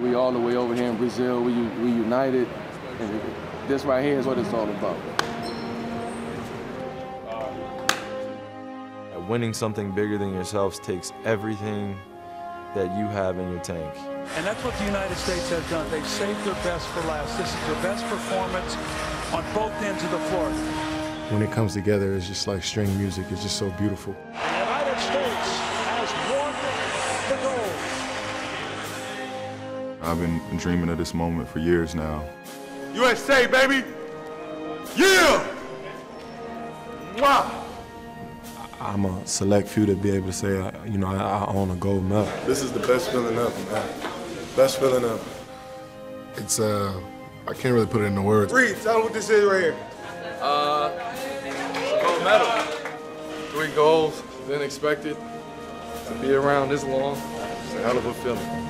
We all the way over here in Brazil, we united, and this right here is what it's all about. Winning something bigger than yourselves takes everything that you have in your tank. And that's what the United States has done. They've saved their best for last. This is their best performance on both ends of the floor. When it comes together, it's just like string music. It's just so beautiful. The United States has won the gold. I've been dreaming of this moment for years now. USA, baby! Yeah! Wow! I'm a select few to be able to say, I own a gold medal. This is the best feeling ever, man. Best feeling ever. It's, I can't really put it into words. Reed, tell them what this is right here. It's a gold medal. 3 goals, didn't expect it. To be around this long, it's a hell of a feeling.